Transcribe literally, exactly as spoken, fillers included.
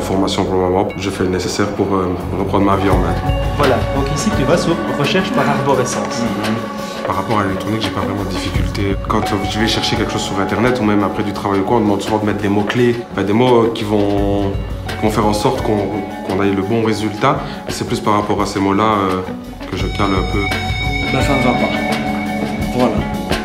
formation pour le moment. Je fais le nécessaire pour euh, reprendre ma vie en main. Voilà, donc ici tu vas sur recherche par arborescence. Par rapport à l'électronique, j'ai pas vraiment de difficulté. Quand je vais chercher quelque chose sur internet ou même après du travail ou quoi, on demande souvent de mettre des mots-clés, des mots qui vont, qui vont faire en sorte qu'on qu'on ait le bon résultat. Et c'est plus par rapport à ces mots-là euh, que je cale un peu. Ben ça ne va pas. Voilà.